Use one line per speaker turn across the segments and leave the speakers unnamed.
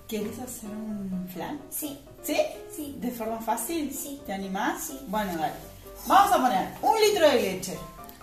¿Quieres hacer un flan?
Sí.
¿Sí?
Sí.
¿De forma fácil?
Sí.
¿Te animás?
Sí.
Bueno, dale. Vamos a poner 1 litro de leche.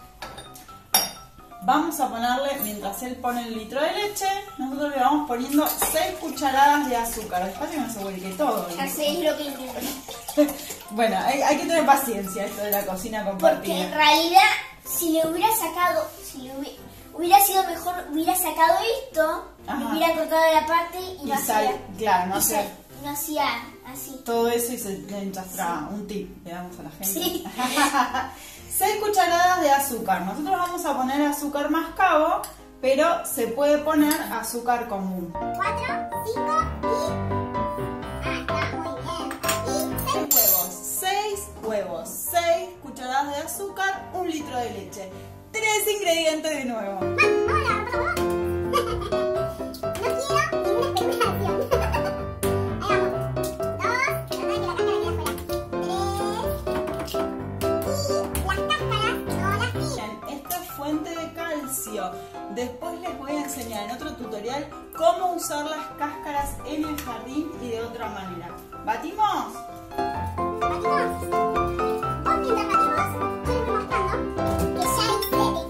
Vamos a ponerle, mientras él pone el litro de leche, nosotros le vamos poniendo 6 cucharadas de azúcar. Despacio que no se vuelque todo.
Ya sé lo que intento.
Bueno, hay que tener paciencia esto de la cocina compartida.
Porque en realidad, si le hubiera sacado, hubiera sido mejor, hubiera sacado esto,
Ajá.
le hubiera cortado la parte y no hacía,
claro, no
y
hacía
no hacía así.
todo eso y se le enchastraba. Un tip, le damos a la gente.
Sí.
6 cucharadas de azúcar. Nosotros vamos a poner azúcar mascabo, pero se puede poner azúcar común.
4, 5 y... está muy bien. Y
6 huevos. 6 huevos. 6 cucharadas de azúcar, 1 litro de leche. 3 ingredientes de nuevo.
Hola, por favor. No quiero ninguna especulación. Ahí vamos. 2, que la cáscara quede afuera. 3. Y las cáscaras no las tiren.
Bien, esto es fuente de calcio. Después les voy a enseñar en otro tutorial cómo usar las cáscaras en el jardín y de otra manera. ¿Batimos?
Batimos. Vos mientras batimos, yo les voy mostrando que ya hice el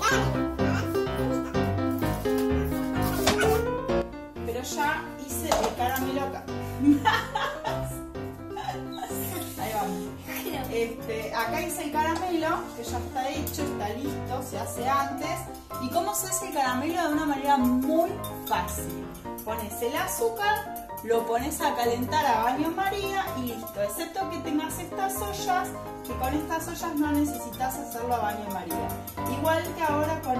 caramelo.
Pero ya hice el caramelo acá. Ahí vamos. Acá hice el caramelo, que ya está hecho, está listo, se hace antes. ¿Y cómo se hace el caramelo? De una manera muy fácil. Pones el azúcar, lo pones a calentar a baño María y listo. Excepto que tengas estas ollas, que con estas ollas no necesitas hacerlo a baño María. Igual que ahora con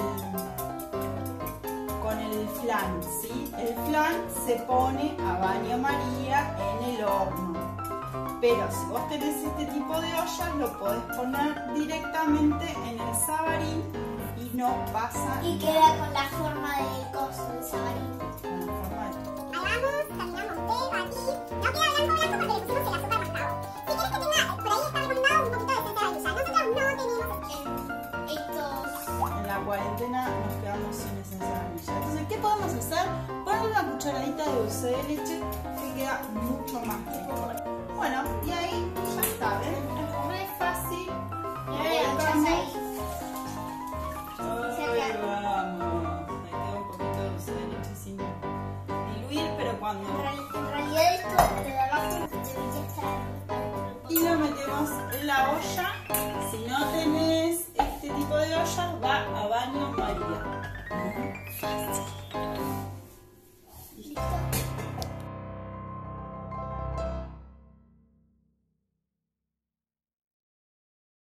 el flan, ¿sí? El flan se pone a baño María en el horno. Pero si vos tenés este tipo de ollas, lo podés poner directamente en el sabarín y no pasa
Y queda con la forma del coso, del sabarín.
con la forma de...
Ahí vamos, terminamos de batir. No queda blanco porque le pusimos el azúcar mascabo. Si quieres que tenga, por ahí está recomendado un poquito de esencia de vainilla. Nosotros no tenemos estos...
En la cuarentena nos quedamos sin esencia de vainilla. Entonces, ¿qué podemos hacer? Poner una cucharadita de dulce de leche que queda mucho más rico. Bueno, y ahí ya está, ¿ven? Es re fácil.
Y ahora le echas ahí.
Ay, vamos. Me queda un poquito de dulce de leche sin diluir, pero cuando...
En realidad esto de abajo debería estar...
Y lo metemos en la olla. Si no tenés este tipo de ollas, va a baño María.